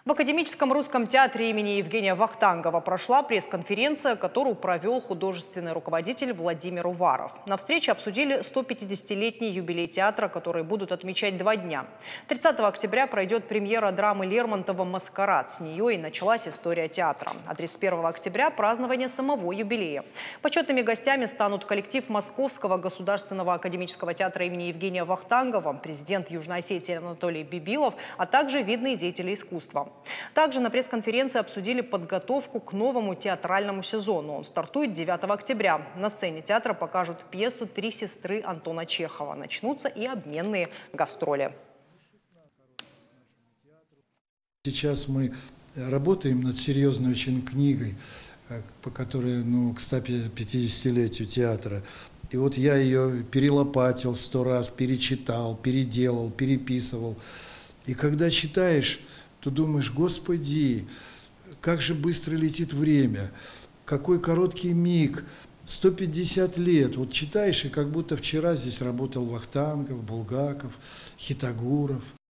В Академическом русском театре имени Евгения Вахтангова прошла пресс-конференция, которую провел художественный руководитель Владимир Уваров. На встрече обсудили 150-летний юбилей театра, который будут отмечать 2 дня. 30 октября пройдет премьера драмы Лермонтова «Маскарад». С нее и началась история театра. А 31 октября – празднование самого юбилея. Почетными гостями станут коллектив Московского государственного академического театра имени Евгения Вахтангова, президент Южной Осетии Анатолий Бибилов, а также видные деятели искусства. Также на пресс-конференции обсудили подготовку к новому театральному сезону. Он стартует 9 октября. На сцене театра покажут пьесу «Три сестры» Антона Чехова. Начнутся и обменные гастроли. Сейчас мы работаем над серьезной очень книгой, по которой, к 150-летию театра. И вот я ее перелопатил 100 раз, перечитал, переделал, переписывал. И когда читаешь, то думаешь: Господи, как же быстро летит время, какой короткий миг, 150 лет. Вот читаешь, и как будто вчера здесь работал Вахтангов, Булгаков, Хитагуров.